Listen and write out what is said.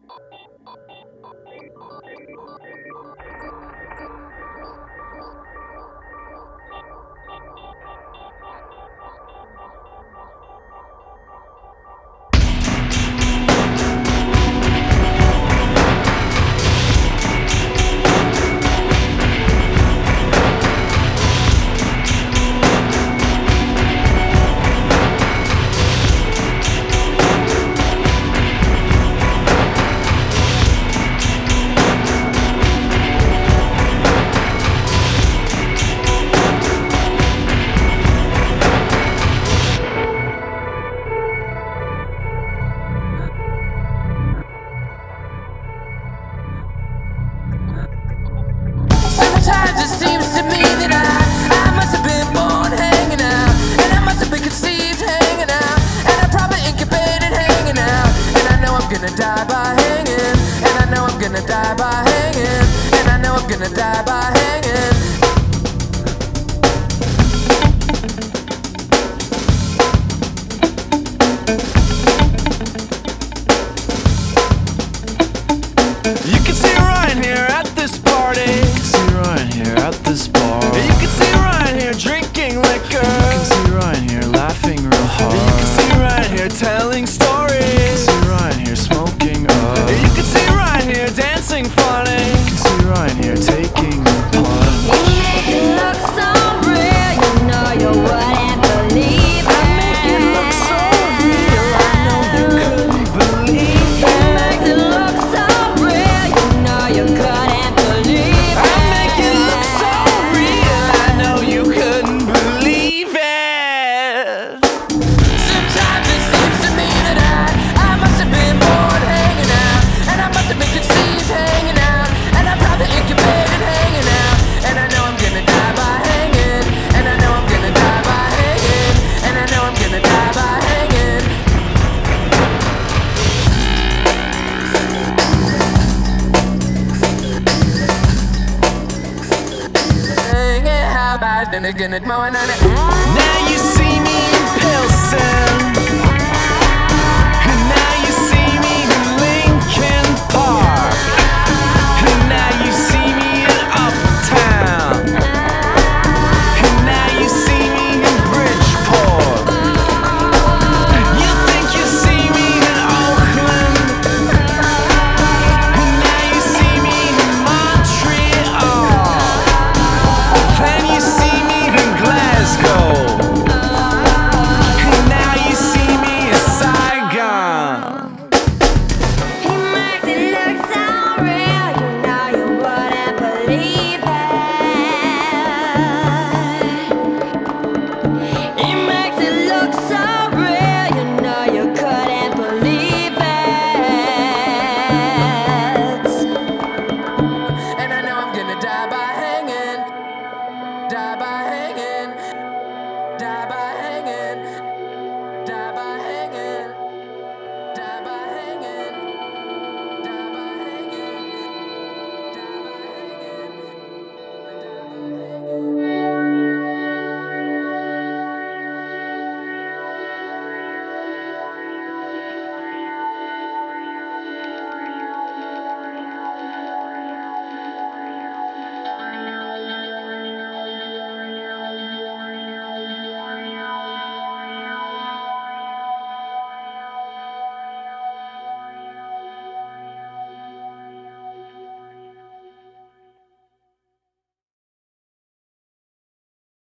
Sometimes it seems to me that I must have been born hanging out, and I must have been conceived hanging out, and I probably incubated hanging out, and I know I'm gonna die by hanging, and I know I'm gonna die by hanging, and I know I'm gonna die by hanging. You can see Ryan here at this party. You can see Ryan here at this bar. You can see Ryan here drinking liquor. You can see Ryan here laughing real hard. You can see Ryan here telling stories. You can see Ryan here smoking up. You can see Ryan here dancing funny. You can see Ryan here taking a plunge. You make it look so real, you know you wouldn't believe it. I make it look so real, I know you couldn't believe it. You make it look so real, you know you couldn't believe it. I make it look so real, I know you couldn't believe it. Sometimes it seems to me that I must have been born hanging out, and I must have been conceived hanging out, and I probably incubated hanging out, and I know I'm gonna die by hanging, and I know I'm gonna die by hanging, and I know I'm gonna die by hanging. Hanging, how about then again at mowing on it? Now you see me in Pilsen.